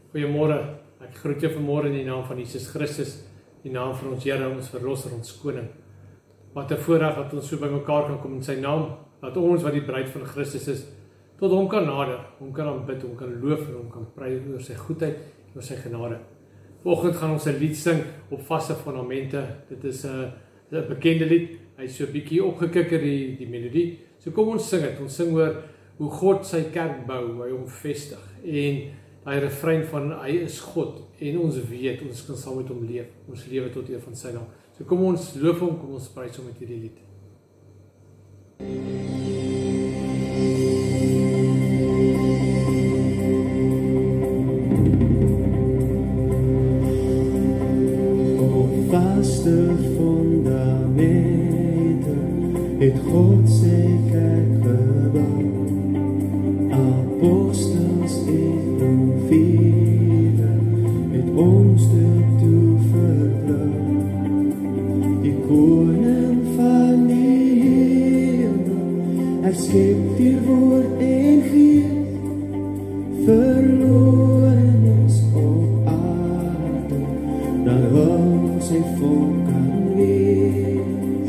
Goeiemôre, ek groet jou vanmôre in die naam van Jesus Christus, in die naam van ons Here, ons Verlosser, ons Koning. Wat 'n voorreg dat ons so by mekaar kan kom in sy naam, dat ons wat die bruid van Christus is, tot hom kan nader, hom kan aanbid, hom kan loof en hom kan prys oor sy goedheid en oor sy genade. Vanoggend gaan ons 'n lied sing op vaste fondamente. Dit is 'n bekende lied. Hy is so 'n bietjie opgekikker die melodie. So kom ons sing dit. Ons sing oor hoe God sy kerk bou, hoe hy hom vestig. En daai refrein van hy is God en ons weet ons kan saam met hom leef. Ons lewe tot eer van sy naam. So kom ons loof hom, kom ons prys hom met hierdie lied. Vaste fundamente het God sy kerk gebou. Apostels en profete het ons toe vertrou. Die koning van die hemel, hy skep die woord en gees, verloren is op aarde, dan hou sy volk kan wees.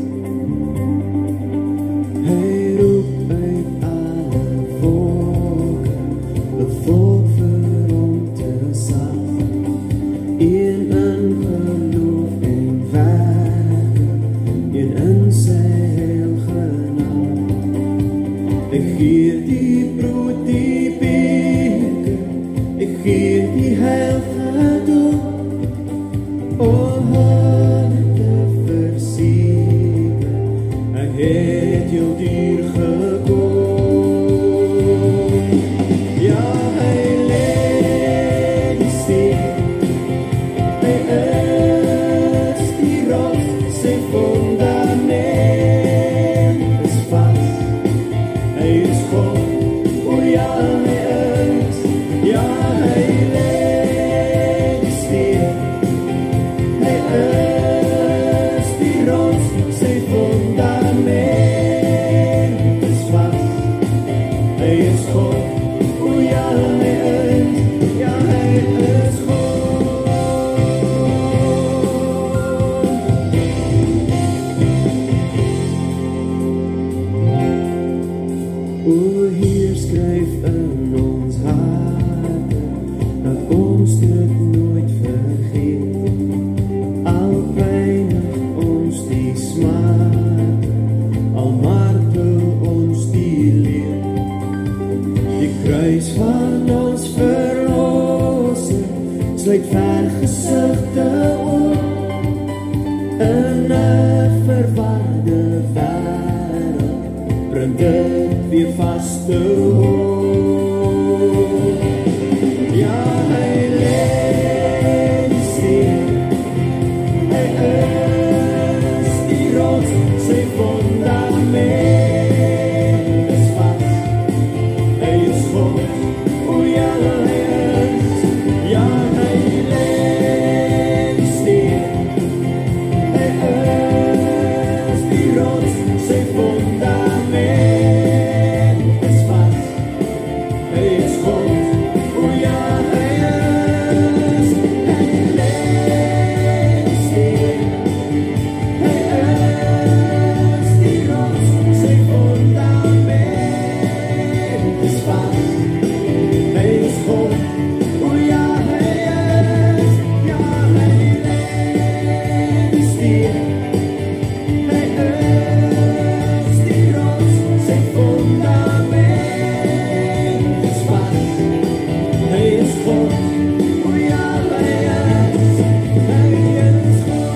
Hy roep uit alle volke, 'n volk vir hom te saam, een in geloof en werke, een in sy heilige naam. Ek gee die brood, die beker, ek gee die heilige doop, om hulle te versiegen, ek het jou dier gekoop. Ja, hy lê die steen, hy is die rots, sy fundament is vast, hy is God, o ja, hy is, ja, hy lê die steen, hy is die rots, sy fundament is vast, hy is God, o ja, hy is, ja, hy is God. O Heer, skryf in ons harte, dat ons dit nooit vergeet, al pynig ons die smarte, al martel ons die leed. Die kruis van ons verlossing sluit vergesigte op in 'n verwarde wêreld, bring dit weer vaste hoop. Ja, hy lê die steen, hy is die rots, sy fundament is vast, hy is God, o ja, hy is, ja, hy lê die steen, hy is die rots, sy fundament is vast, hy is God, o ja, hy is, hy lê die steen, hy is die rots, sy fundament is vast, hy is God, o ja, hy is, ja, hy lê die steen, hy is die rots, sy fundament is vast, hy is God, o ja, hy is, hy is God.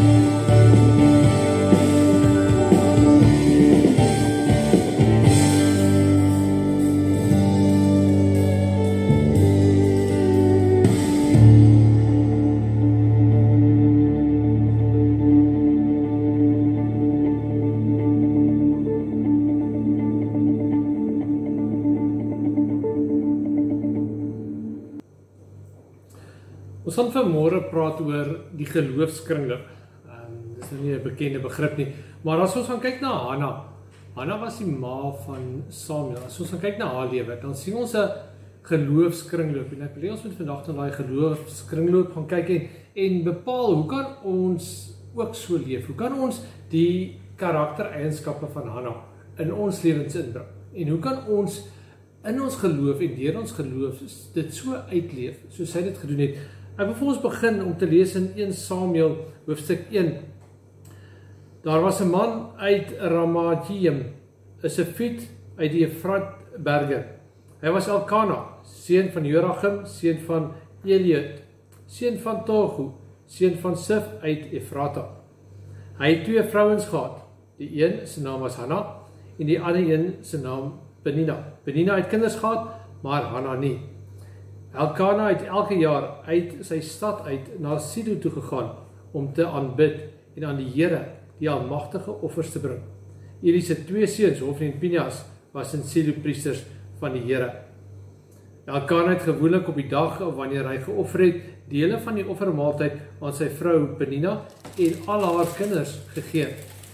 Ons gaan vanmôre praat oor die geloofskringle. Dis nou nie 'n bekende begrip nie, maar as ons gaan kyk na Hanna was die ma van Samuel. As ons gaan kyk na haar lewe, dan sien ons 'n geloofskringloop. En ek wil ons moet vandag na daai geloofskringloop gaan kyk en bepaal hoe kan ons ook so leef? Hoe kan ons die karaktereienskappe van Hanna in ons lewens inbring? En hoe kan ons in ons geloof en deur ons geloof dit so uitleef soos hy dit gedoen het? Ek wil vir ons begin om te lees in 1 Samuel hoofstuk 1. Daar was 'n man uit Ramathaim, 'n Sefiet uit die Efraatberge. Hy was Elkana, seun van Jorachim, seun van Eliud, seun van Tohu, seun van Sif uit Efrata. Hy het 2 vrouens gehad. Die een se naam was Hanna en die ander een se naam Penina. Penina het kinders gehad, maar Hanna nie. Elkana het elke jaar uit sy stad uit na Silo toe gegaan om te aanbid en aan die Here, die almagtige, offers te bring. Eli se 2 seuns, Hofni en Pinehas, was in Silo priesters van die Here. Elkana het gewoonlik op die dag wanneer hy geoffer het, dele van die offermaaltyd aan sy vrou Penina en al haar kinders gegee.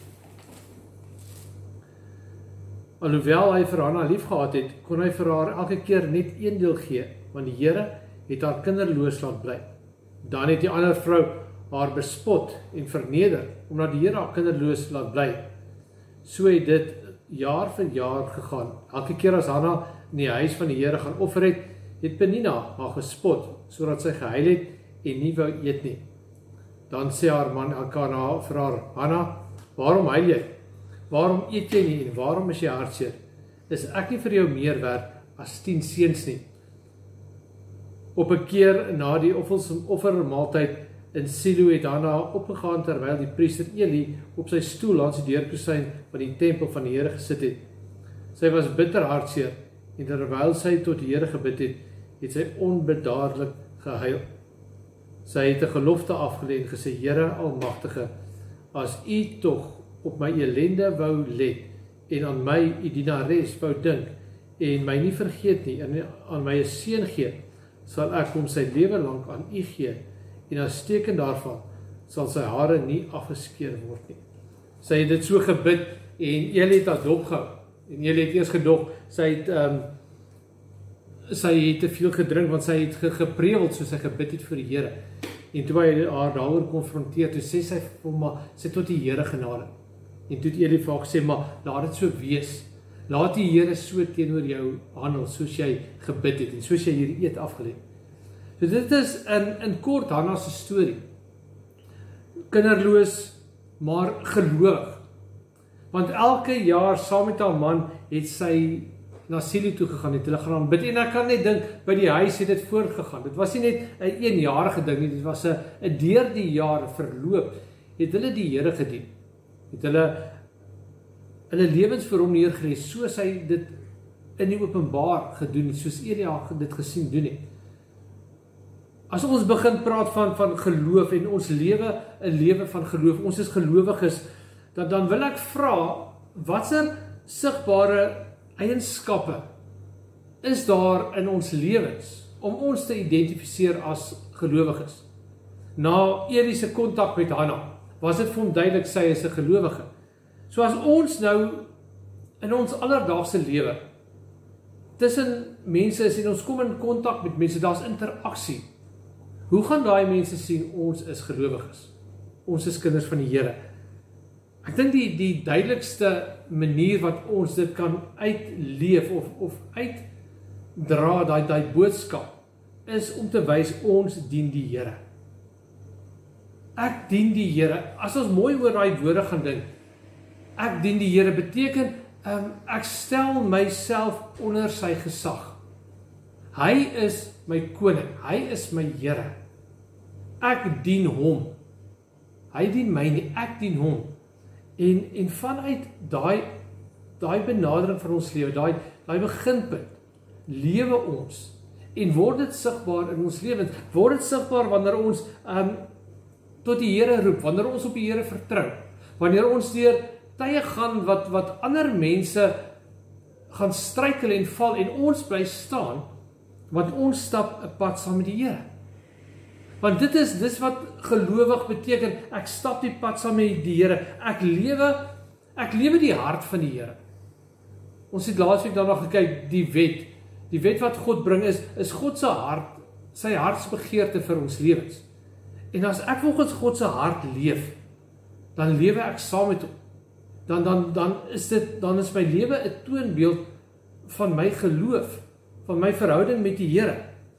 Alhoewel hy vir Hanna lief gehad het, kon hy vir haar elke keer net 1 deel gee, want die Here het haar kinderloos laat bly. Dan het die ander vrou haar bespot en verneder, omdat die Here haar kinderloos laat bly. So het dit jaar vir jaar gegaan. Elke keer as Hanna in die huis van die Here gaan offer het, het Penina haar gespot, sodat sy gehuil het en nie wou eet nie. Dan sê haar man Elkana vir haar: Hanna, waarom huil jy? Waarom eet jy nie en waarom is jy hartseer? Is ek nie vir jou meer werd as 10 seuns nie? Op 'n keer na die offermaaltyd in Silo het Hanna opgegaan terwyl die priester Eli op sy stoel langs die deurkusyn van die tempel van die Here gesit het. Sy was bitter hartseer en terwyl sy tot die Here gebid het, het sy onbedaarlik gehuil. Sy het 'n gelofte afgelê en gesê: Here Almagtige, as U tog op my elende wou let en aan my U dienares wou dink en my nie vergeet nie en aan my 'n seun gee, sal ek hom sy lewe lank aan U gee en as teken daarvan sal sy hare nie afgeskeer word nie. Sy het dit so gebid en Eli het haar dopgehou. En Eli het eers gedog sy het te veel gedrink want sy het gepreeweld soos sy gebid het vir die Here. En toe hy haar daaroor konfronteer, toe sê sy vir hom: maar sy tot die Here genade. En toe het Eli vir haar gesê: maar laat dit so wees. Laat die Here so teenoor jou handel soos jy gebid het en soos jy hierdie eed afgelê. So dit is in kort Hanna se storie. Kinderloos, maar gelowig. Want elke jaar saam met haar man het sy na Silo toe gegaan, het hulle gaan aanbid. En ek kan net dink, by die huis het dit voortgegaan. Dit was nie net 'n eenjarige ding nie, dit was 'n deur die jare verloop, het hulle die Here gedien. Het hulle lewens vir hom neergelê, soos hy dit in die openbaar gedoen het, soos Elia dit gesien doen het. As ons begin praat van geloof en ons lewe 'n lewe van geloof, ons is gelowiges, dan wil ek vra, watse sigbare eienskappe is daar in ons lewens om ons te identifiseer as gelowiges? Na Eli se kontak met Hanna, was dit vir hom duidelik sy is 'n gelowige. So as ons nou in ons alledaagse lewe tussen mense is en ons kom in kontak met mense, daar's interaksie. Hoe gaan daai mense sien ons is gelowiges? Ons is kinders van die Here. Ek dink die duidelikste manier wat ons dit kan uitleef of uitdra, daai boodskap, is om te wys ons dien die Here. Ek dien die Here. As ons mooi oor daai woorde gaan dink, ek dien die Here beteken ek stel myself onder sy gesag. Hy is my koning, hy is my Here. Ek dien hom. Hy dien my nie, ek dien hom. En vanuit daai benadering van ons lewe, daai beginpunt, lewe ons en word dit sigbaar in ons lewens. Word dit sigbaar wanneer ons tot die Here roep, wanneer ons op die Here vertrou, wanneer ons deur tye gaan wat ander mense gaan struikel en val en ons bly staan, want ons stap 'n pad saam met die Here. Want dis wat gelowig beteken, ek stap die pad saam met die Here, ek lewe die hart van die Here. Ons het laasweek daarna gekyk, die wet, Die wet wat God bring is God se hart, sy hartsbegeerte vir ons lewens. En as ek volgens God se hart leef, dan lewe ek saam met hom. Dan is my lewe 'n toonbeeld van my geloof, van my verhouding met die Here.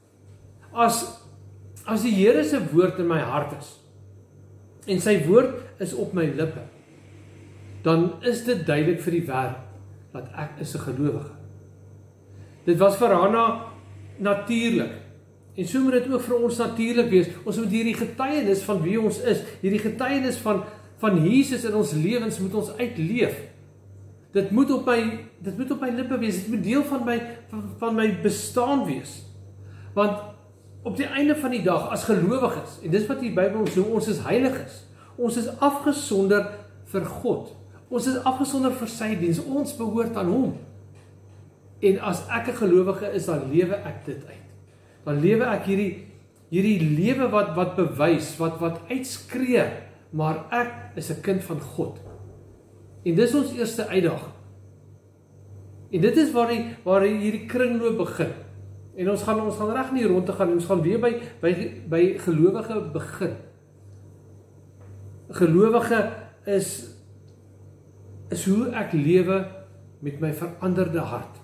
As die Here se woord in my hart is, en sy woord is op my lippe, dan is dit duidelik vir die wêreld, dat ek is 'n gelowige. Dit was vir Hanna natuurlik, en so moet dit ook vir ons natuurlik wees. Ons moet hierdie getuienis van wie ons is, hierdie getuienis van Jesus in ons lewens moet ons uitleef. Dit moet op my lippe wees, dit moet deel van my bestaan wees. Want op die einde van die dag, as gelowiges, en dis wat die Bybel ons noem, ons is heiliges. Ons is afgesonder vir God. Ons is afgesonder vir sy diens. Ons behoort aan hom. En as ek 'n gelowige is, dan lewe ek dit uit. Dan lewe ek hierdie lewe wat bewys, wat uitskree, maar ek is 'n kind van God. En dis ons eerste uitdaging. En dit is waar hierdie kringloop begin. En ons gaan reg nie rond te gaan, ons gaan weer by gelowige begin. Gelowige is hoe ek lewe met my veranderde hart.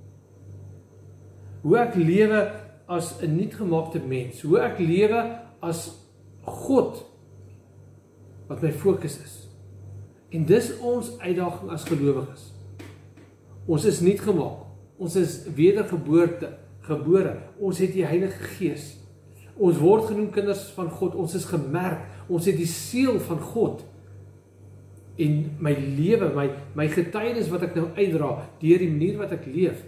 Hoe ek lewe as 'n nuutgemaakte mens. Hoe ek lewe as God wat my fokus is. En dis ons uitdaging as gelowiges. Ons is nuutgemaak. Ons is wedergebore. Ons het die Heilige Gees. Ons word genoem kinders van God. Ons is gemerk. Ons het die seël van God. En my lewe, my getuienis wat ek nou uitdra, deur die manier wat ek leef,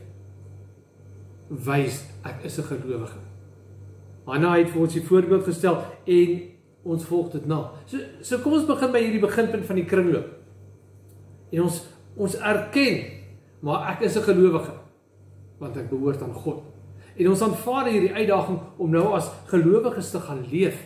wys ek is 'n gelowige. Hanna het vir ons die voorbeeld gestel en ons volg dit na. So kom ons begin by hierdie beginpunt van die kringloop. En ons erken, maar ek is 'n gelowige, want ek behoort aan God. En ons aanvaar hierdie uitdaging om nou as gelowiges te gaan leef.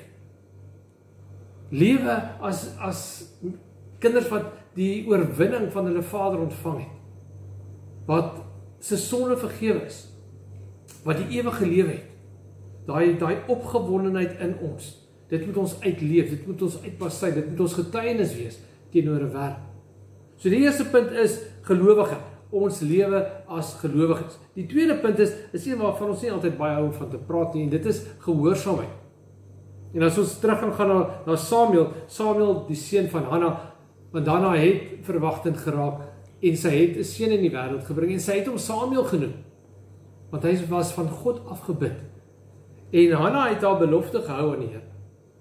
Lewe as kinders wat die oorwinning van hulle Vader ontvang het. Wat se sonde vergewe is. Wat die ewige lewe het. Daai opgewondenheid in ons. Dit moet ons uitleef, dit moet ons uitpasy, dit moet ons getuienis wees teenoor 'n wêreld. So die eerste punt is gelowige. Ons lewe as gelowiges. Die tweede punt is een waarvan ons nie altyd baie hou van te praat nie, en dit is gehoorsaamheid. En as ons terug gaan na Samuel die seun van Hanna, want Hanna het verwagtend geraak en sy het 'n seun in die wêreld gebring en sy het hom Samuel genoem. Want hy was van God afgebid. En Hanna het haar belofte gehou aan die Here.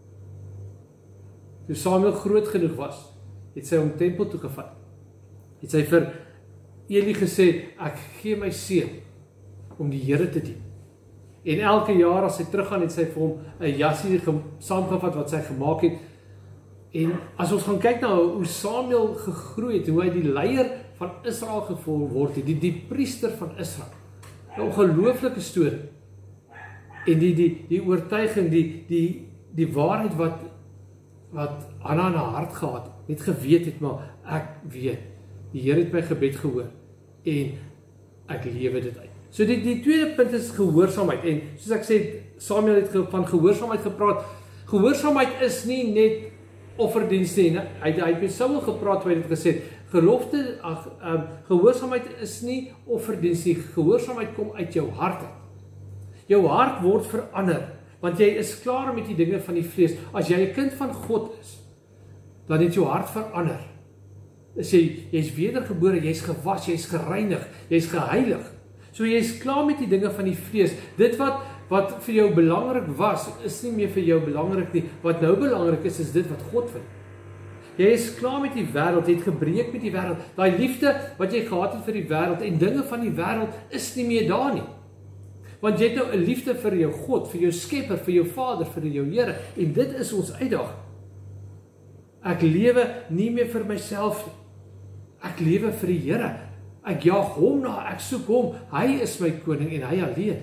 Toe Samuel groot genoeg was, het sy hom tempel toe gevat. Het sy vir Eli gesê, ek gee my seun om die Here te dien. En elke jaar as sy teruggaan, het sy vir hom 'n jassie saamgevat wat sy gemaak het. En as ons gaan kyk na hoe Samuel gegroei het, hoe hy die leier van Israel geword het, die priester van Israel. 'n ongelooflike storie. En die oortuiging, die waarheid wat Hanna in haar hart gehad het, net geweet het, maar ek weet, die Here het my gebed gehoor en ek lewe dit uit. So die tweede punt is gehoorsaamheid. En soos ek sê, Samuel het van gehoorsaamheid gepraat. Gehoorsaamheid is nie net offerdiens nie. Hy het met Samuel gepraat waar hy dit gesê het. Gehoorsaamheid is nie offerdiens nie. Gehoorsaamheid kom uit jou hart. Jou hart word verander, want jy is klaar met die dinge van die vlees. As jy 'n kind van God is, dan het jou hart verander. Jy's wedergebore, jy's gewas, jy's gereinig, jy's geheilig. So jy's klaar met die dinge van die vlees. Dit wat vir jou belangrik was, is nie meer vir jou belangrik nie. Wat nou belangrik is dit wat God vind. Jy is klaar met die wêreld, jy het gebreek met die wêreld. Daai liefde wat jy gehad het vir die wêreld en dinge van die wêreld is nie meer daar nie. Want jy het nou 'n liefde vir jou God, vir jou Skepper, vir jou Vader, vir jou Here, en dit is ons uitdaging. Ek lewe nie meer vir myself nie. Ek lewe vir die Here. Ek jaag hom na, ek soek hom. Hy is my koning en hy alleen.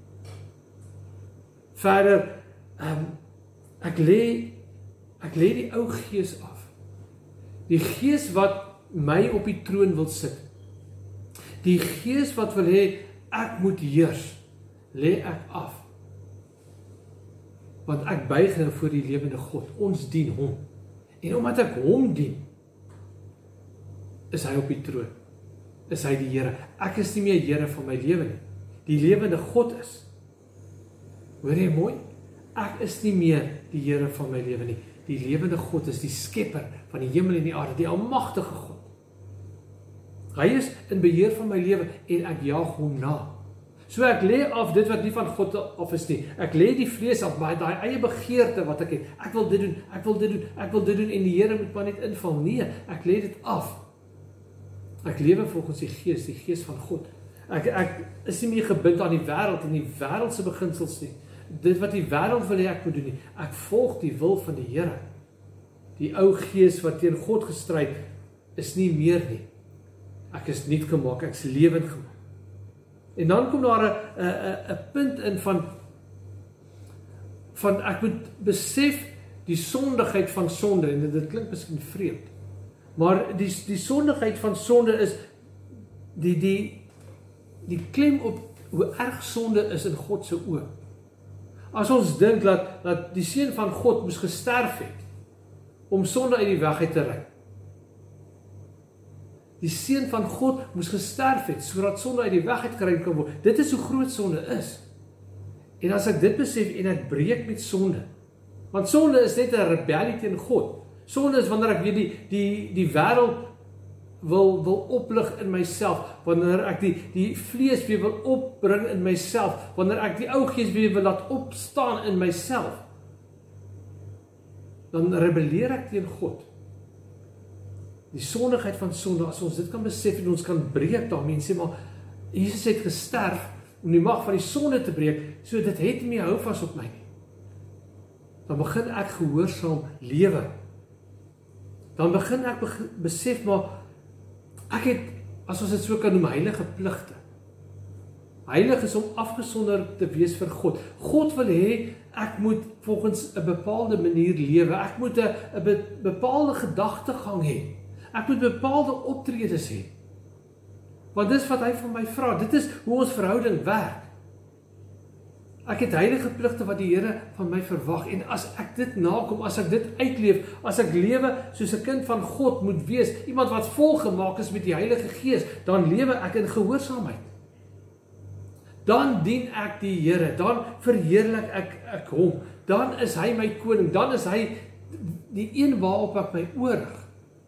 Verder, ek lê die ou gees af. Die gees wat my op die troon wil sit. Die gees wat wil hê ek moet heers, lê ek af. Want ek buig nou voor die lewende God, ons dien hom. En omdat ek hom dien, is hy op die troon, is hy die Here. Ek is nie meer Here van my lewe nie, die lewende God is. Hoor jy mooi? Ek is nie meer die Here van my lewe nie, die lewende God is die skepper van die hemel en die aarde, die almagtige God. Hy is in beheer van my lewe en ek jaag hom na. So ek lê af dit wat nie van God af is nie. Ek lê die vlees af, maar daai eie begeerte wat ek het. Ek wil dit doen, ek wil dit doen, ek wil dit doen en die Here moet maar net inval. Nee, ek lê dit af. Ek lewe volgens die Gees van God. Ek is nie meer gebind aan die wêreld en die wêreldse beginsels nie. Dit wat die wêreld wil hê ek moet doen nie. Ek volg die wil van die Here. Die ou gees wat teen God gestryd is nie meer nie. Ek is nuut gemaak, ek is lewend gemaak. En dan kom daar 'n punt in van ek moet besef die sondigheid van sonde, en dit klink miskien vreemd, maar die sondigheid van sonde is die klem op hoe erg sonde is in God se oë. As ons dink dat die Seun van God moes gesterf het om sonde uit die weg uit te ry. Die Seun van God moes gesterf het sodat sonde uit die weg uit geruim kan word. Dit is hoe groot sonde is. En as ek dit besef en ek breek met sonde, want sonde is net 'n rebellie teen God. Sonde is wanneer ek weer die wêreld wil oplig in myself, wanneer ek die vlees weer wil opbring in myself, wanneer ek die ou gees weer wil laat opstaan in myself, dan rebelleer ek teen God. Die sondigheid van sonde, as ons dit kan besef en ons kan breek daarmee en sê, maar Jesus het gesterf om die mag van die sonde te breek, so dit het nie meer houvas op my nie. Dan begin ek gehoorsaam lewe. Dan begin ek besef, maar ek het, as ons dit so kan noem, heilige pligte. Heilig is om afgesonder te wees vir God. God wil hê, ek moet volgens 'n bepaalde manier lewe. Ek moet 'n bepaalde gedagtegang hê. Ek moet bepaalde optredes hê. Want dis wat hy van my vra. Dit is hoe ons verhouding werk. Ek het heilige pligte wat die Here van my verwag. En as ek dit nakom, as ek dit uitleef, as ek lewe soos 'n kind van God moet wees, iemand wat volgemaak is met die Heilige Gees, dan lewe ek in gehoorsaamheid. Dan dien ek die Here, dan verheerlik ek hom, dan is hy my koning, dan is hy die een waarop ek my oorrig.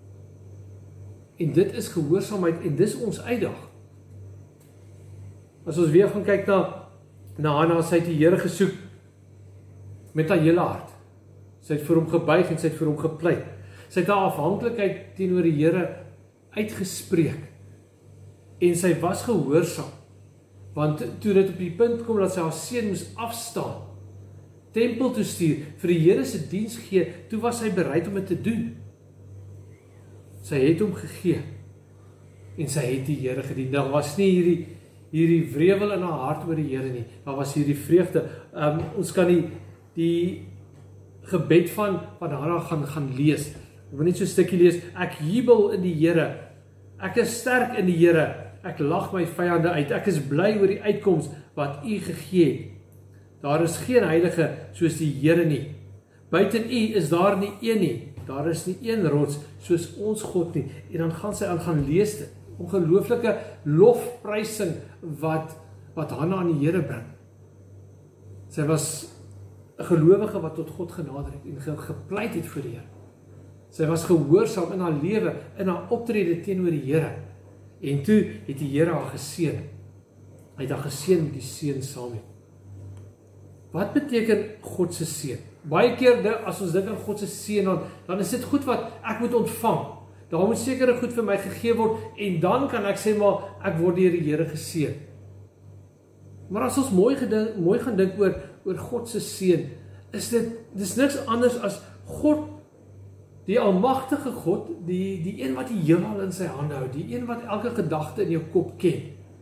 En dit is gehoorsaamheid en dis ons uitdaging. As ons weer gaan kyk na Hanna, sy het die Here gesoek met haar hele hart. Sy het vir hom gebuig en sy het vir hom gepleit. Sy het haar afhanklikheid teenoor die Here uitgespreek. En sy was gehoorsaam. Want toe dit op die punt kom dat sy haar seun moes afstaan, tempel toe stuur, vir die Here se diens gee, toe was sy bereid om dit te doen. Sy het hom gegee en sy het die Here gedien. Daar was nie hierdie wrevel in haar hart oor die Here nie. Daar was hierdie vreugde. Ons kan die gebed van Hanna gaan lees. Ek wil net so 'n stukkie lees. Ek jubel in die Here. Ek is sterk in die Here. Ek lag my vyande uit. Ek is bly oor die uitkoms wat U gegee het. Daar is geen heilige soos die Here nie. Buiten U is daar nie een nie. Daar is nie een rots soos ons God nie. En dan gaan sy aan lees dit. Ongelooflike lofprysing wat Hanna aan die Here bring. Sy was 'n gelowige wat tot God genader het en gepleit het vir die Here. Sy was gehoorsaam in haar lewe, in haar optrede teenoor die Here. En toe het die Here haar geseën. Hy het haar geseën met die seën saam met. Wat beteken God se seën? Baie keer as ons dink aan God se seën, dan is dit goed wat ek moet ontvang. Daar moet sekere goed vir my gegee word en dan kan ek sê maar ek word deur die Here geseën. Maar as ons mooi gaan dink oor God se seën, dis niks anders as God, die almagtige God, die een wat die hemel in sy hande hou, die een wat elke gedagte in jou kop ken.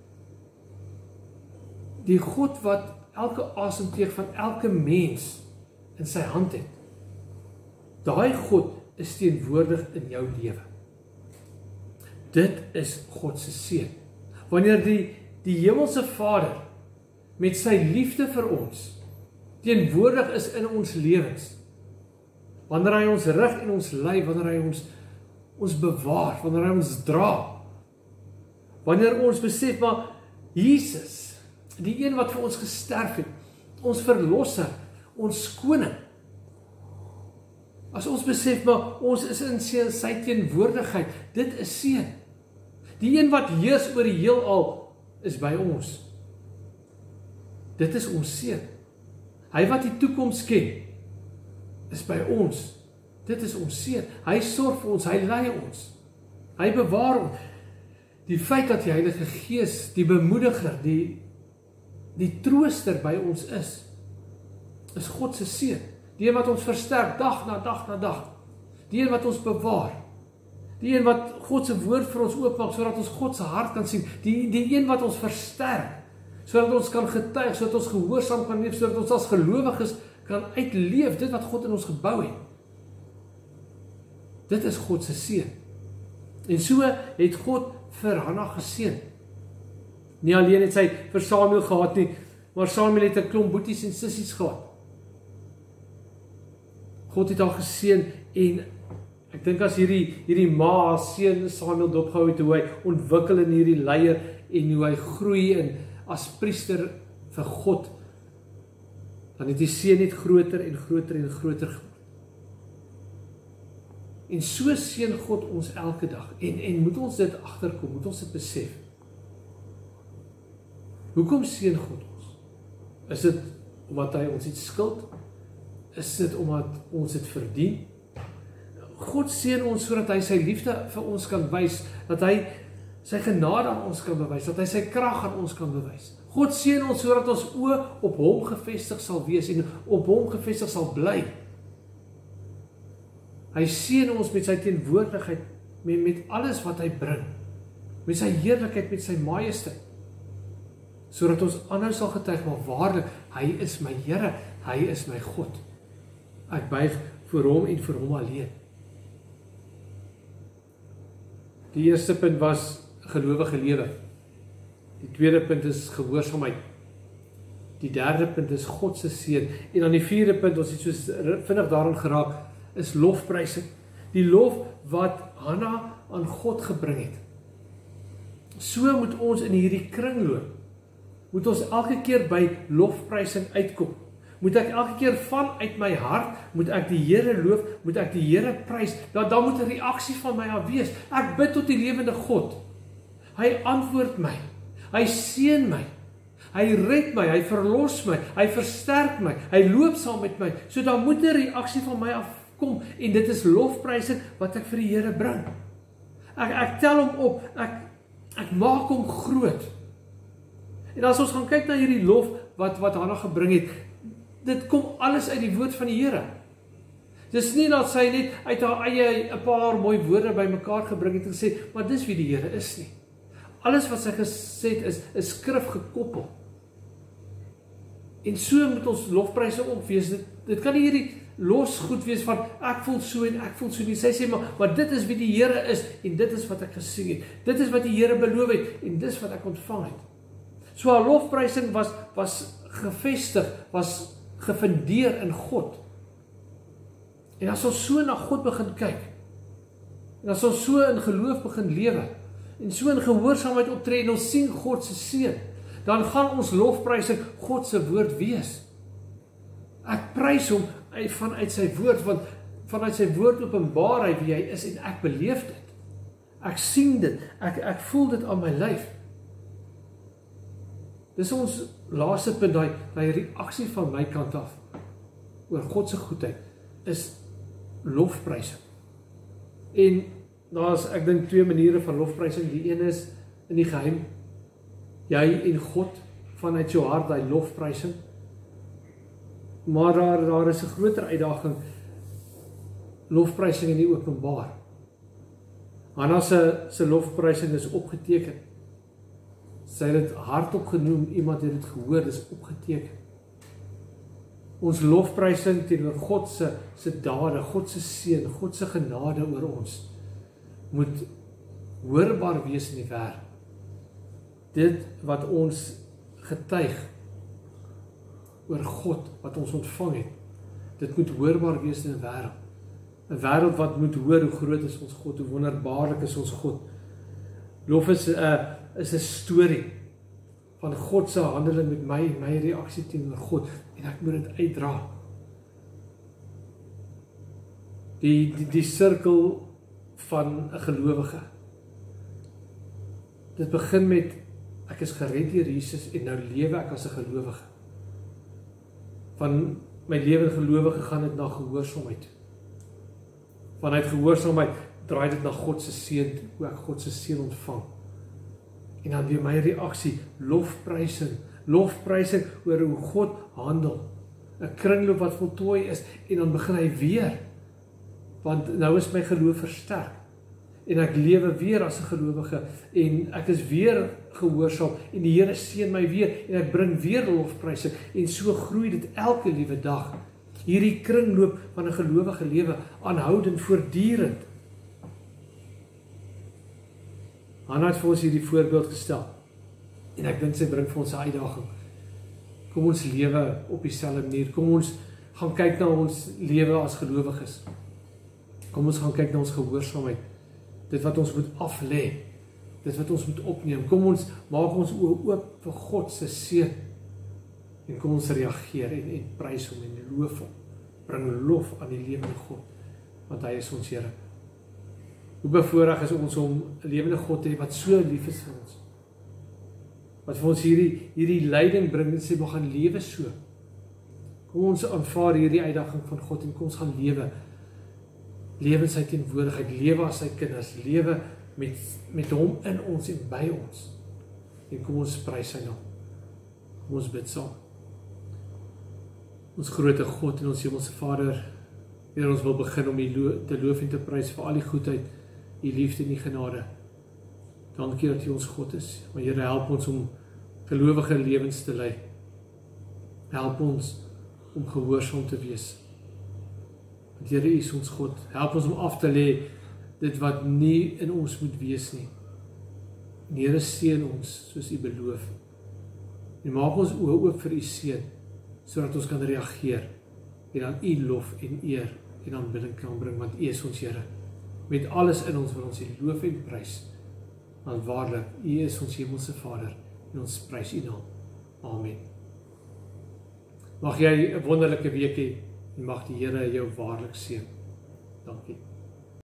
Die God wat elke asemteug van elke mens in sy hand het. Daai God is teenwoordig in jou lewe. Dit is God se seën. Wanneer die hemelse Vader met sy liefde vir ons teenwoordig is in ons lewens. Wanneer hy ons rig en ons lei, wanneer hy ons bewaar, wanneer hy ons dra. Wanneer ons besef, maar Jesus, die een wat vir ons gesterf het, ons verlosser, ons koning. As ons besef, maar ons is in sy teenwoordigheid, dit is seën. Die een wat heers oor die heelal is by ons. Dit is ons seën. Hy wat die toekoms ken, is by ons. Dit is ons seën. Hy sorg vir ons, hy lei ons. Hy bewaar ons. Die feit dat die Heilige Gees, die bemoediger, die trooster by ons is God se seën. Die een wat ons versterk dag na dag na dag. Die een wat ons bewaar. Die een wat God se woord vir ons oopmaak sodat ons God se hart kan sien. Die een wat ons versterk sodat ons kan getuig, sodat ons gehoorsaam kan leef, sodat ons as gelowiges kan uitleef dit wat God in ons gebou het. Dit is God se seën. En so het God vir Hanna geseën. Nie alleen het sy vir Samuel gehad nie, maar Samuel het 'n klomp boeties en sissies gehad. God het haar geseën en ek dink as hierdie ma haar seun Samuel dopgehou het, hoe hy ontwikkel in hierdie leier en hoe hy groei in as priester vir God, dan het die seën net groter en groter en groter geword. En so seën God ons elke dag. En moet ons dit agterkom, moet ons dit besef. Hoekom seën God ons? Is dit omdat hy ons iets skuld? Is dit omdat ons dit verdien? God seën ons sodat hy sy liefde vir ons kan wys, dat hy sy genade aan ons kan bewys, dat hy sy krag aan ons kan bewys. God seën ons sodat ons oë op hom gefestig sal wees en op hom gefestig sal bly. Hy seën ons met sy teenwoordigheid, met alles wat hy bring, met sy heerlikheid, met sy majesteit, sodat ons aanhou sal getuig, maar waarlik, hy is my Here, hy is my God. Ek buig voor hom en vir hom alleen. Die eerste punt was gelowige lewe. Die tweede punt is gehoorsaamheid. Die derde punt is God se seën. En dan die vierde punt, ons het soos vinnig daarin geraak, is lofprysing. Die lof wat Hanna aan God gebring het. So moet ons in hierdie kring loop. Moet ons elke keer by lofprysing uitkom. Moet ek elke keer vanuit my hart, moet ek die Here loof, moet ek die Here prys, dan moet 'n reaksie van my af wees. Ek bid tot die lewende God. Hy antwoord my. Hy seën my. Hy red my, hy verlos my, hy versterk my, hy loop saam met my. So dan moet 'n reaksie van my afkom en dit is lofprysing wat ek vir die Here bring. Ek tel hom op, ek maak hom groot. En as ons gaan kyk na hierdie lof wat Hanna gebring het, dit kom alles uit die woord van die Here. Dis nie dat sy net uit haar eie 'n paar mooi woorde bymekaar gebring het en gesê, maar dis wie die Here is nie. Alles wat sy gesê het is skrif gekoppel. En so moet ons lofprysing ook wees. Dit kan nie hierdie los goed wees van ek voel so en ek voel so nie. Sy sê maar dit is wie die Here is en dit is wat ek gesing het. Dit is wat die Here beloof het en dis wat ek ontvang het. So haar lofprysing was gevestig, was gefundeer in God. En as ons so na God begin kyk, en as ons so in geloof begin lewe, en so in gehoorsaamheid optree, en ons sien God se seën, dan gaan ons lofprysing God se woord wees. Ek prys hom vanuit sy woord, want vanuit sy woord openbaar hy wie hy is, en ek beleef dit. Ek sien dit, ek voel dit aan my lyf. Dis ons laaste punt, daai reaksie van my kant af oor God se goedheid is lofprysing. En daar's ek dink twee maniere van lofprysing. Die een is in die geheim. Jy en God vanuit jou hart daai lofprysing. Maar daar is 'n groter uitdaging, lofprysing in die openbaar. Hanna se lofprysing is opgeteken. Sy het dit hardop genoem, iemand het dit gehoor, dis opgeteken. Ons lofprysing teenoor God se dade, God se seën, God se genade oor ons moet hoorbaar wees in die wêreld. dit wat ons getuig oor God wat ons ontvang het, dit moet hoorbaar wees in 'n wêreld. 'n Wêreld wat moet hoor hoe groot is ons God, hoe wonderbaarlik is ons God. Lof is 'n storie van God se handeling met my en my reaksie teenoor God, en ek moet dit uitdra. Die sirkel van 'n gelowige. Dit begin met ek is gered deur Jesus en nou lewe ek as 'n gelowige. Van my lewe in gelowige gaan dit na gehoorsaamheid. Vanuit gehoorsaamheid draai dit na God se seën, hoe ek God se seën ontvang. En dan weer my reaksie, lofprysing oor hoe God handel. 'n Kringloop wat voltooi is, en dan begin hy weer. Want nou is my geloof versterk. En ek lewe weer as 'n gelowige, en ek is weer gehoorsaam, en die Here seën my weer, en ek bring weer lofprysing, en so groei dit elke liewe dag. Hierdie kringloop van 'n gelowige lewe, aanhoudend, voortdurend. Hanna het vir ons hierdie voorbeeld gestel, en ek dink sy bring vir ons 'n uitdaging. Kom ons lewe op dieselfde manier, kom ons gaan kyk na ons lewe as gelowiges. Kom ons gaan kyk na ons gehoorsaamheid, dit wat ons moet aflê, dit wat ons moet opneem. Kom ons maak ons oë oop vir God se seën, en kom ons reageer en prys hom en loof hom. Bring lof aan die lewende God, want hy is ons Here. Hoe bevoorreg is ons om 'n lewende God te hê wat so lief is vir ons. Wat vir ons hierdie leiding bring en sê, we gaan lewe so. Kom ons aanvaar hierdie uitdaging van God en kom ons gaan lewe. Lewe in sy teenwoordigheid, lewe as sy kinders, lewe met hom in ons en by ons. En kom ons prys sy naam. Kom ons bid saam. Ons grote God en ons hemelse Vader, Here, ons wil begin om U te loof en te prys vir al die goedheid, U liefde en U genade. Dankie dat U ons God is. Maar Here, help ons om gelowige lewens te lei. Help ons om gehoorsaam te wees. Want Here, U is ons God. Help ons om af te lê dit wat nie in ons moet wees nie. En Here, seën ons soos U beloof. En maak ons oë oop vir U seën, sodat ons kan reageer en dan U lof en eer en aanbidding kan bring, want U is ons Here. Met alles in ons wil ons U loof en prys. Want waarlik, U is ons hemelse Vader en ons prys U naam. Amen. Mag jy 'n wonderlike week hê en mag die Here jou waarlik seën. Dankie.